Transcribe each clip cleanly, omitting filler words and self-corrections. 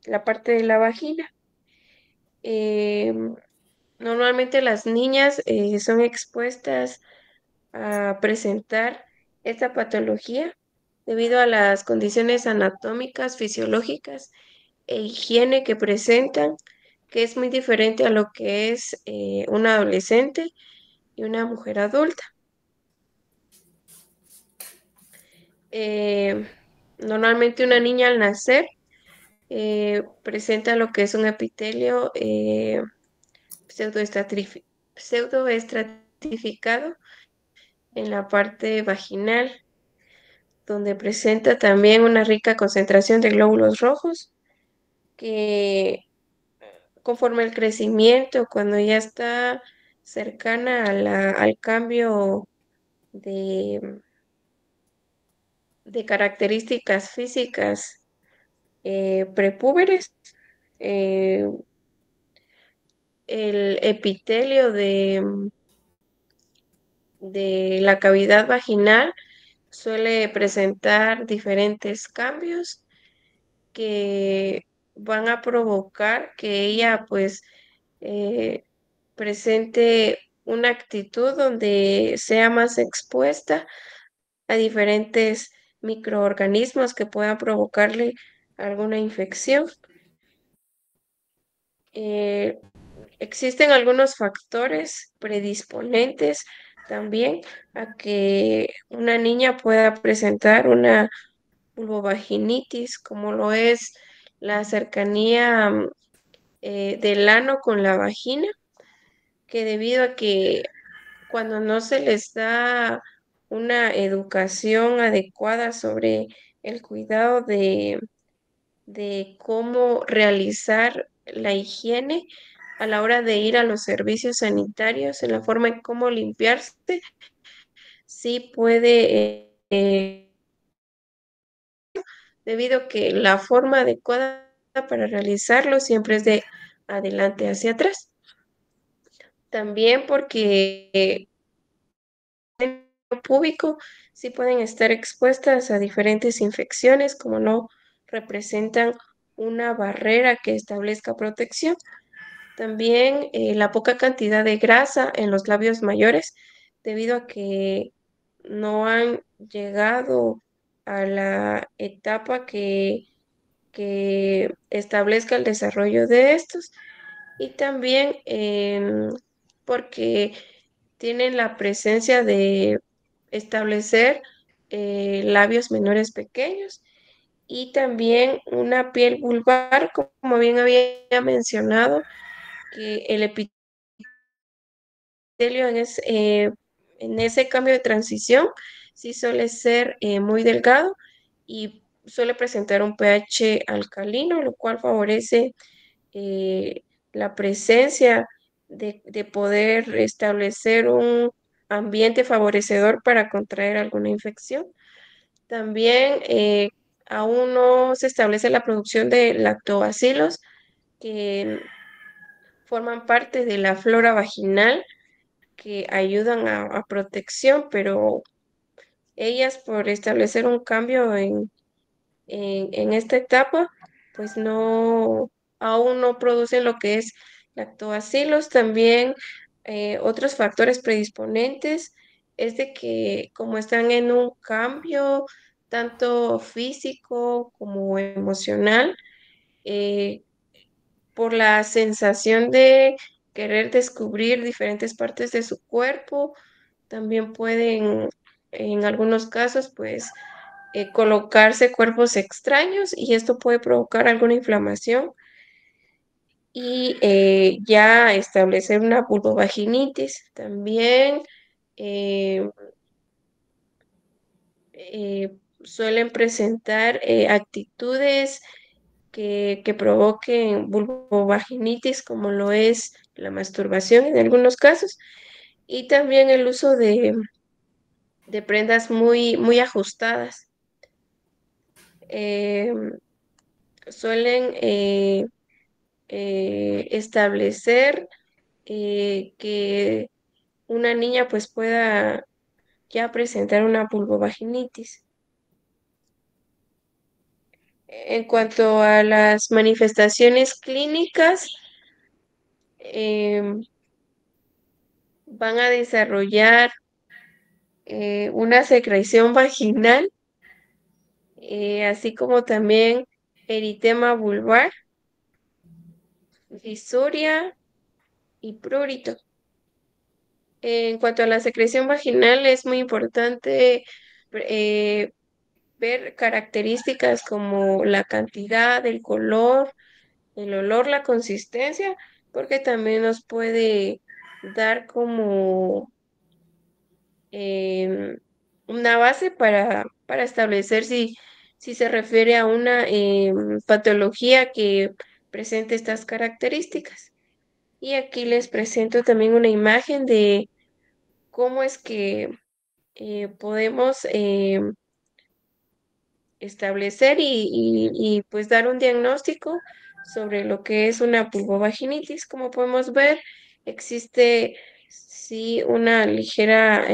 la parte de la vagina. Em, Normalmente las niñas son expuestas a presentar esta patología debido a las condiciones anatómicas, fisiológicas e higiene que presentan, que es muy diferente a lo que es un adolescente y una mujer adulta. Eh, Normalmente una niña al nacer presenta lo que es un epitelio pseudoestratificado en la parte vaginal, donde presenta también una rica concentración de glóbulos rojos que conforme el crecimiento, cuando ya está cercana a al cambio de, de características físicas prepúberes, eh, el epitelio de la cavidad vaginal suele presentar diferentes cambios que van a provocar que ella pues eh, presente una actitud donde sea más expuesta a diferentes microorganismos que puedan provocarle alguna infección. Eh, Existen algunos factores predisponentes también a que una niña pueda presentar una vulvovaginitis, como lo es la cercanía del ano con la vagina, que debido a que cuando no se les da una educación adecuada sobre el cuidado de cómo realizar la higiene a la hora de ir a los servicios sanitarios, en la forma en cómo limpiarse, sí puede, debido a que la forma adecuada para realizarlo siempre es de adelante hacia atrás. También porque en el público sí pueden estar expuestas a diferentes infecciones, como no representan una barrera que establezca protección. También la poca cantidad de grasa en los labios mayores, debido a que no han llegado a la etapa que establezca el desarrollo de estos. Y también porque tienen la presencia de establecer labios menores pequeños y también una piel vulvar, como bien había mencionado, que el epitelio en ese cambio de transición sí suele ser muy delgado y suele presentar un pH alcalino, lo cual favorece eh, la presencia de poder establecer un ambiente favorecedor para contraer alguna infección. También aún no se establece la producción de lactobacilos que forman parte de la flora vaginal que ayudan a protección, pero ellas por establecer un cambio en esta etapa, pues no, aún no producen lo que es lactobacilos. También otros factores predisponentes es de que como están en un cambio tanto físico como emocional, eh, por la sensación de querer descubrir diferentes partes de su cuerpo, también pueden, en algunos casos, pues colocarse cuerpos extraños y esto puede provocar alguna inflamación y ya establecer una vulvovaginitis. También eh, suelen presentar actitudes que provoquen vulvovaginitis, como lo es la masturbación en algunos casos, y también el uso de prendas muy ajustadas. Em, Suelen establecer que una niña pues pueda ya presentar una vulvovaginitis. En cuanto a las manifestaciones clínicas, em, van a desarrollar una secreción vaginal, así como también eritema vulvar, disuria y prurito. En cuanto a la secreción vaginal, es muy importante eh, ver características como la cantidad, el color, el olor, la consistencia, porque también nos puede dar como em, una base para establecer si se refiere a una patología que presente estas características. Y aquí les presento también una imagen de cómo es que podemos establecer pues dar un diagnóstico sobre lo que es una vulvovaginitis. Como podemos ver, existe sí una ligera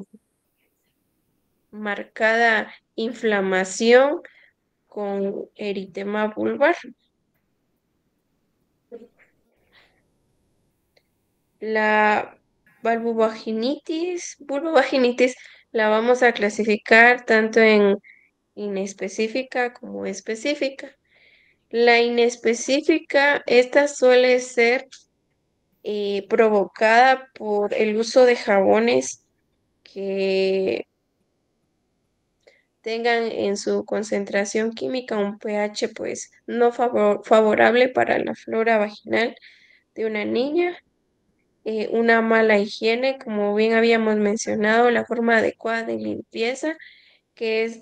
marcada inflamación con eritema vulvar. La vulvovaginitis la vamos a clasificar tanto en inespecífica como específica. La inespecífica, esta suele ser provocada por el uso de jabones que tengan en su concentración química un pH pues no favorable para la flora vaginal de una niña, una mala higiene, como bien habíamos mencionado, la forma adecuada de limpieza, que es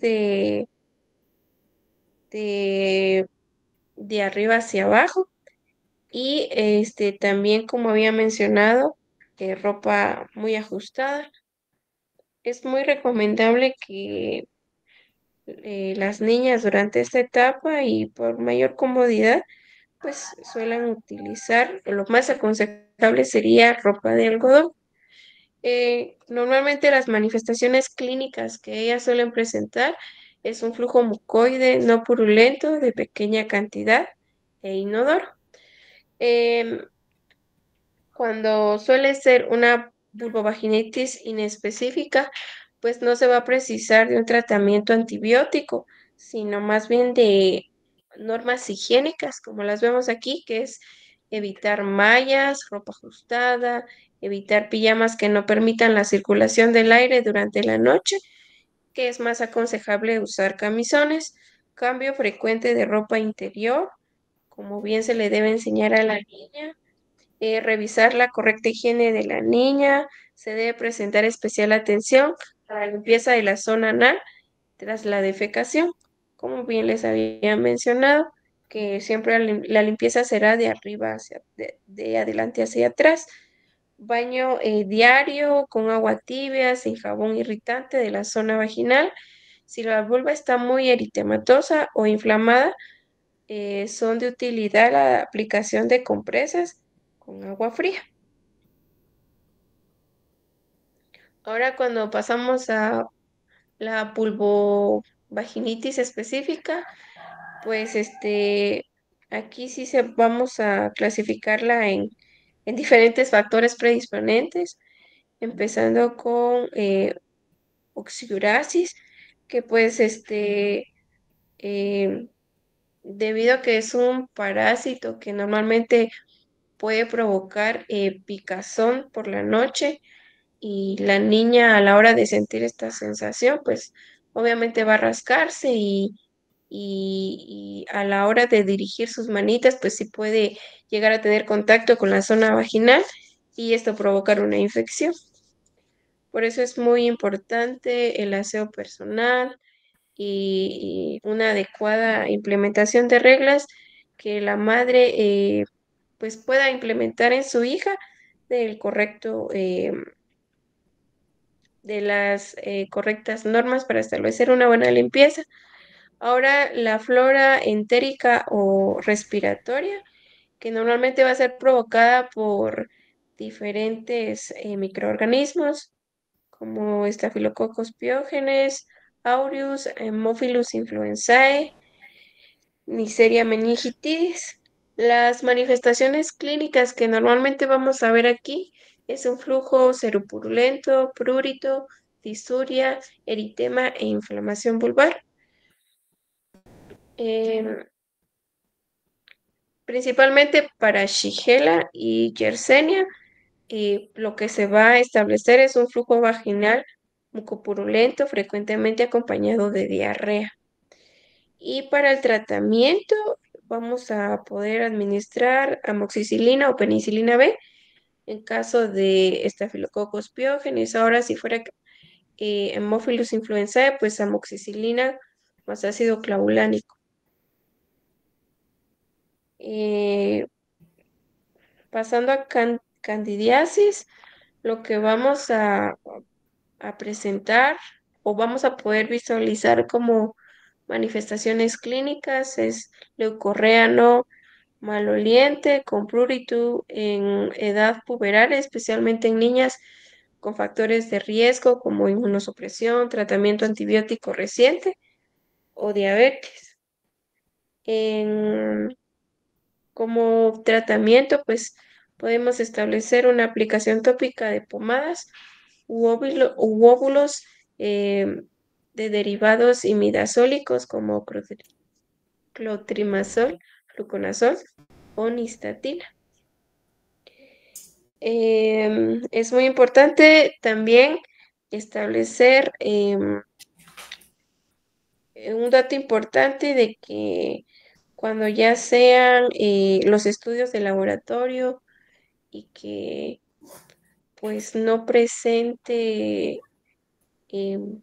de, de arriba hacia abajo, y también, como había mencionado, ropa muy ajustada. Es muy recomendable que las niñas durante esta etapa y por mayor comodidad, pues suelen utilizar, lo más aconsejable sería ropa de algodón. Normalmente las manifestaciones clínicas que ellas suelen presentar es un flujo mucoide no purulento de pequeña cantidad e inodoro. Em, Cuando suele ser una vulvovaginitis inespecífica, pues no se va a precisar de un tratamiento antibiótico, sino más bien de normas higiénicas, como las vemos aquí, que es evitar mallas, ropa ajustada, evitar pijamas que no permitan la circulación del aire durante la noche, que es más aconsejable usar camisones, cambio frecuente de ropa interior, como bien se le debe enseñar a la niña, revisar la correcta higiene de la niña, se debe presentar especial atención a la limpieza de la zona anal tras la defecación, como bien les había mencionado, que siempre la limpieza será de arriba de adelante hacia atrás. Baño diario con agua tibia, sin jabón irritante de la zona vaginal. Si la vulva está muy eritematosa o inflamada, son de utilidad la aplicación de compresas con agua fría. Ahora cuando pasamos a la vulvovaginitis específica, pues aquí sí vamos a clasificarla en diferentes factores predisponentes, empezando con oxidurasis, que pues eh, debido a que es un parásito que normalmente puede provocar picazón por la noche, y la niña a la hora de sentir esta sensación, pues obviamente va a rascarse y a la hora de dirigir sus manitas, pues sí puede llegar a tener contacto con la zona vaginal y esto provocar una infección. Por eso es muy importante el aseo personal y una adecuada implementación de reglas que la madre pues pueda implementar en su hija del correcto de las correctas normas para establecer una buena limpieza. Ahora, la flora entérica o respiratoria, que normalmente va a ser provocada por diferentes microorganismos como Staphylococcus pyogenes, aureus, Haemophilus influenzae, Neisseria meningitidis. Las manifestaciones clínicas que normalmente vamos a ver aquí es un flujo seropurulento, prurito, disuria, eritema e inflamación vulvar. Em, Principalmente para Shigella y Yersinia, lo que se va a establecer es un flujo vaginal mucopurulento, frecuentemente acompañado de diarrea. Y para el tratamiento vamos a poder administrar amoxicilina o penicilina B en caso de Staphylococcus pyogenes. Ahora, si fuera Haemophilus influenzae, pues amoxicilina más ácido clavulánico. Eh, Pasando a candidiasis, lo que vamos a presentar o vamos a poder visualizar como manifestaciones clínicas es leucorrea no maloliente con prurito en edad puberal, especialmente en niñas con factores de riesgo como inmunosupresión, tratamiento antibiótico reciente o diabetes. En Como tratamiento, pues podemos establecer una aplicación tópica de pomadas u óvulos eh, de derivados imidazólicos como clotrimazol, fluconazol o nistatina. Es muy importante también establecer un dato importante de que cuando ya sean los estudios de laboratorio y que pues no presente em,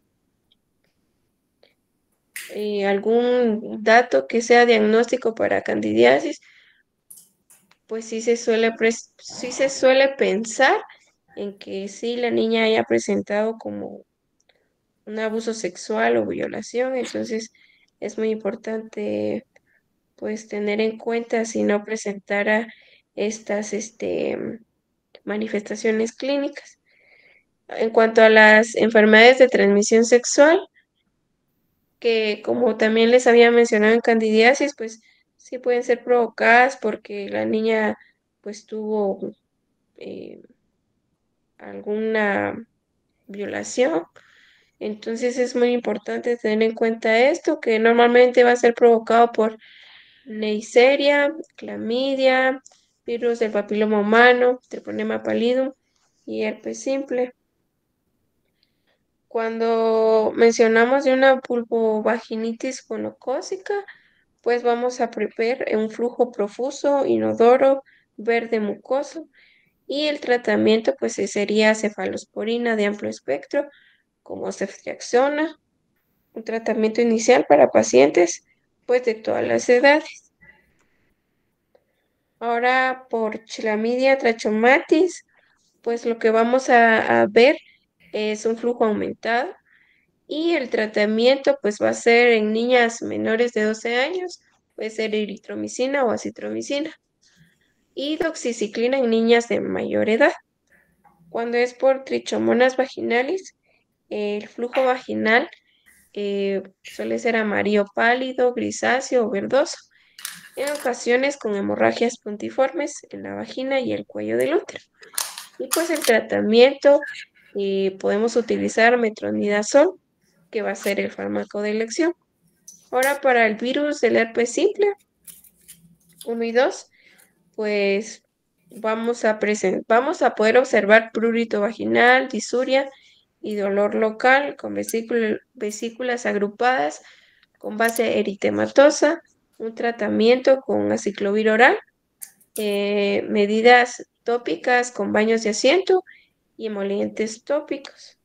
algún dato que sea diagnóstico para candidiasis, pues sí se suele pensar en que sí la niña haya presentado como un abuso sexual o violación, entonces es muy importante pues tener en cuenta si no presentara estas manifestaciones clínicas. En cuanto a las enfermedades de transmisión sexual, que como también les había mencionado en candidiasis, pues sí pueden ser provocadas porque la niña pues tuvo eh, alguna violación. Entonces es muy importante tener en cuenta esto, que normalmente va a ser provocado por Neisseria, clamidia, virus del papiloma humano, treponema pallidum y herpes simple. Cuando mencionamos de una vulvovaginitis gonocócica, pues vamos a prever un flujo profuso, inodoro, verde mucoso y el tratamiento pues sería cefalosporina de amplio espectro como ceftriaxona, un tratamiento inicial para pacientes pues de todas las edades. Ahora por Chlamydia trachomatis, pues lo que vamos a ver es un flujo aumentado y el tratamiento pues va a ser en niñas menores de 12 años, puede ser eritromicina o acitromicina y doxiciclina en niñas de mayor edad. Cuando es por trichomonas vaginalis, el flujo vaginal suele ser amarillo pálido, grisáceo o verdoso, en ocasiones con hemorragias puntiformes en la vagina y el cuello del útero. Y pues el tratamiento podemos utilizar metronidazol, que va a ser el fármaco de elección. Ahora para el virus del herpes simple 1 y 2, pues vamos a poder observar prurito vaginal, disuria y dolor local con vesículas agrupadas con base eritematosa, un tratamiento con aciclovir oral, medidas tópicas con baños de asiento y emolientes tópicos.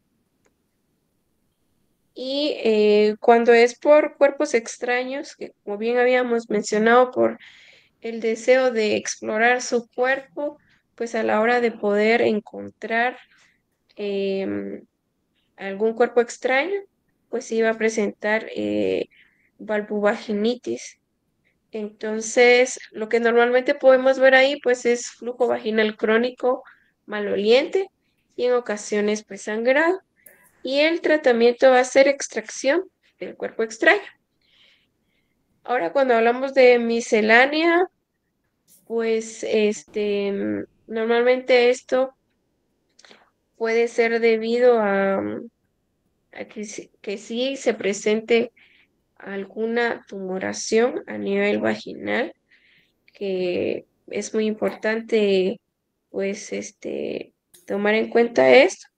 Y cuando es por cuerpos extraños, que como bien habíamos mencionado, por el deseo de explorar su cuerpo, pues a la hora de poder encontrar em, algún cuerpo extraño, pues iba a presentar vulvovaginitis. Entonces, lo que normalmente podemos ver ahí, pues es flujo vaginal crónico maloliente y en ocasiones pues sangrado. Y el tratamiento va a ser extracción del cuerpo extraño. Ahora, cuando hablamos de miscelánea, pues normalmente esto puede ser debido a que sí se presente alguna tumoración a nivel vaginal, que es muy importante, pues, tomar en cuenta esto.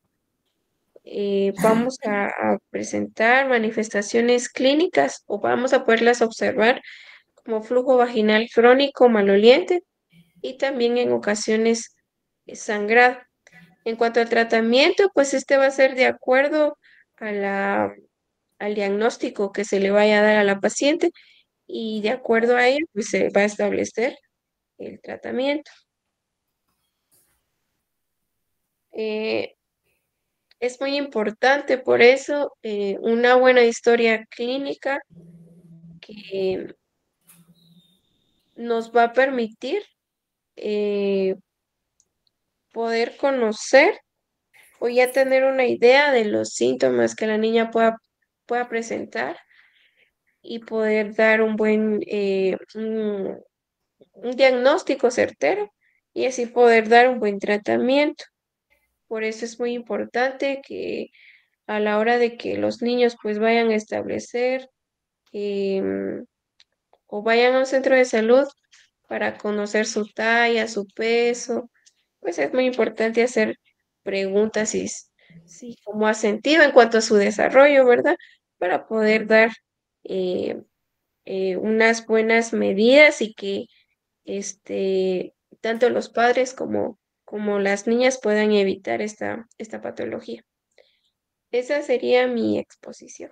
Vamos a presentar manifestaciones clínicas o vamos a poderlas observar como flujo vaginal crónico maloliente y también en ocasiones sangrado. En cuanto al tratamiento, pues este va a ser de acuerdo a al diagnóstico que se le vaya a dar a la paciente y de acuerdo a ello, pues se va a establecer el tratamiento. Eh, es muy importante por eso una buena historia clínica que nos va a permitir eh, poder conocer o ya tener una idea de los síntomas que la niña pueda presentar y poder dar un diagnóstico certero y así poder dar un buen tratamiento. Por eso es muy importante que a la hora de que los niños pues vayan a establecer em, o vayan a un centro de salud para conocer su talla, su peso, pues es muy importante hacer preguntas si cómo ha sentido en cuanto a su desarrollo, ¿verdad? Para poder dar eh, unas buenas medidas y que tanto los padres como las niñas puedan evitar esta patología. Esa sería mi exposición.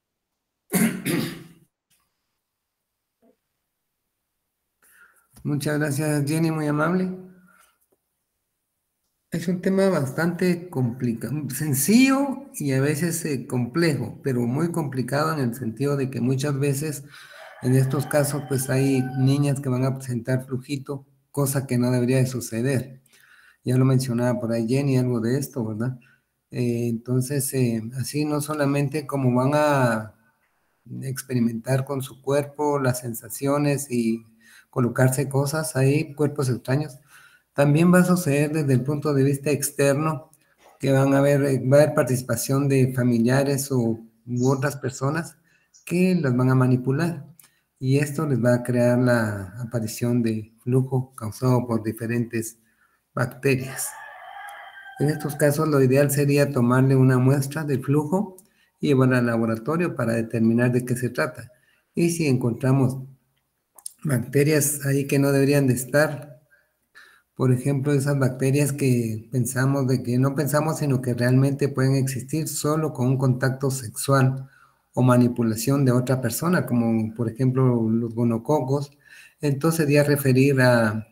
Muchas gracias, Jenny, muy amable. Es un tema bastante complicado, sencillo y a veces complejo, pero muy complicado en el sentido de que muchas veces en estos casos pues hay niñas que van a presentar flujito, cosa que no debería de suceder. Ya lo mencionaba por ahí Jenny, algo de esto, ¿verdad? Entonces, así no solamente como van a experimentar con su cuerpo las sensaciones y colocarse cosas ahí, cuerpos extraños, también va a suceder desde el punto de vista externo, que va a haber participación de familiares u otras personas que las van a manipular. Y esto les va a crear la aparición de flujo causado por diferentes bacterias. En estos casos, lo ideal sería tomarle una muestra del flujo y llevarla al laboratorio para determinar de qué se trata. Y si encontramos bacterias ahí que no deberían de estar, por ejemplo, esas bacterias que pensamos de que no pensamos, sino que realmente pueden existir solo con un contacto sexual o manipulación de otra persona, como por ejemplo los gonococos, entonces sería referir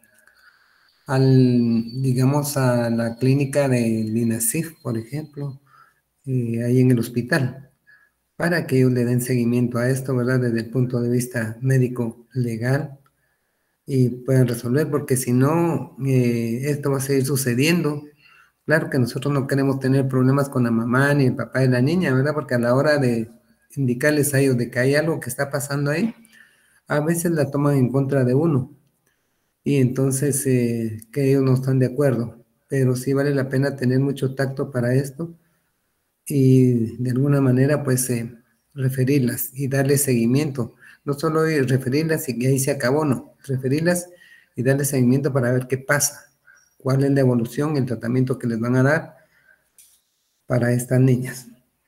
digamos, a la clínica de Linasif, por ejemplo, ahí en el hospital, para que ellos le den seguimiento a esto, ¿verdad? Desde el punto de vista médico legal y puedan resolver, porque si no, esto va a seguir sucediendo. Claro que nosotros no queremos tener problemas con la mamá ni el papá de la niña, ¿verdad? Porque a la hora de indicarles a ellos de que hay algo que está pasando ahí, a veces la toman en contra de uno y entonces que ellos no están de acuerdo. Pero sí vale la pena tener mucho tacto para esto y de alguna manera pues referirlas y darle seguimiento. No solo referirlas y que ahí se acabó, no. Referirlas y darle seguimiento para ver qué pasa, cuál es la evolución, el tratamiento que les van a dar para estas niñas.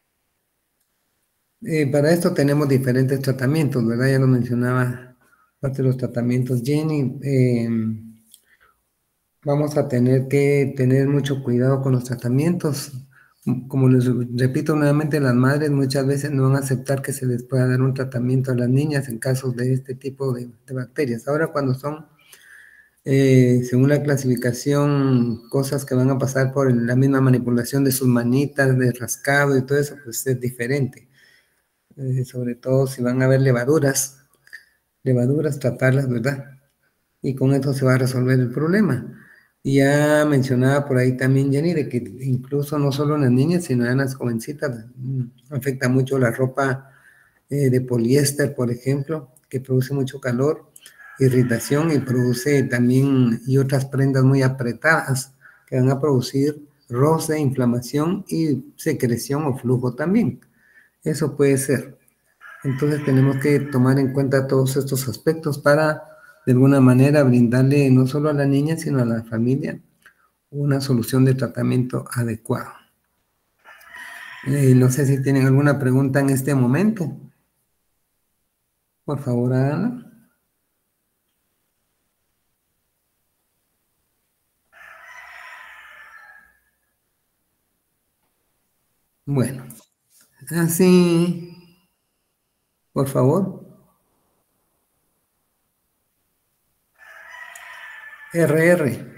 Para esto tenemos diferentes tratamientos, ¿verdad? Ya lo mencionaba parte de los tratamientos Jenny. Vamos a tener que tener mucho cuidado con los tratamientos. Como les repito nuevamente, las madres muchas veces no van a aceptar que se les pueda dar un tratamiento a las niñas en casos de este tipo de bacterias. Ahora cuando son, según la clasificación, cosas que van a pasar por la misma manipulación de sus manitas, de rascado y todo eso, pues es diferente. Sobre todo si van a haber levaduras, tratarlas, ¿verdad? Y con eso se va a resolver el problema. Y ya mencionaba por ahí también Jenny de que incluso no solo en las niñas, sino en las jovencitas afecta mucho la ropa de poliéster, por ejemplo, que produce mucho calor, irritación y produce también y otras prendas muy apretadas que van a producir roce, inflamación y secreción o flujo también. Eso puede ser. Entonces tenemos que tomar en cuenta todos estos aspectos para de alguna manera brindarle no solo a la niña, sino a la familia una solución de tratamiento adecuado. No sé si tienen alguna pregunta en este momento. Por favor, Ana. Bueno, así, por favor. RR.